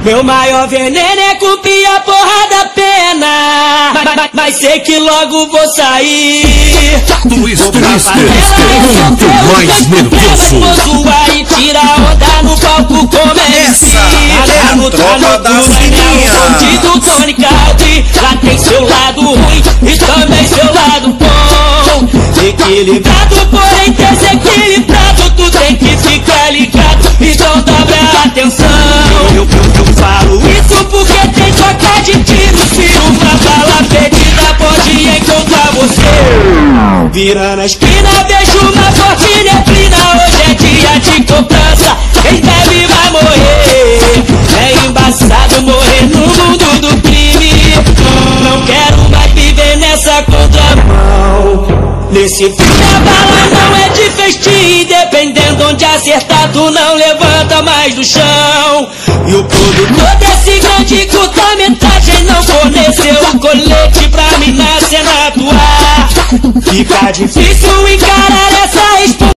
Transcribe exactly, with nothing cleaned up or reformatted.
Meu maior veneno é cumprir a porra da pena, mas, mas, mas sei que logo vou sair. Tudo isso, tudo isso, muito mais nervoso. E tira onda no palco como M C. Tá no tropa da fininha, o Tony Caldi. Lá tem seu lado ruim e também seu lado bom. Equilibrado, porém desequilibrado. Tu tem que ficar ligado, então dobra a atenção. Eu, eu, eu falo isso porque tem troca de tiro. Se uma bala perdida pode encontrar você. Vira na esquina, vejo uma forte neblina. Hoje é dia de cobrança, quem deve vai morrer. É embaçado morrer no mundo do crime. Não quero mais viver nessa contramão. Nesse filme a bala não é de festim. Dependendo onde acertar, tu não levanta mais do chão. E o produtor desse grande curta-metragem não forneceu o colete pra mim na cena atuar. Fica difícil encarar essa resposta.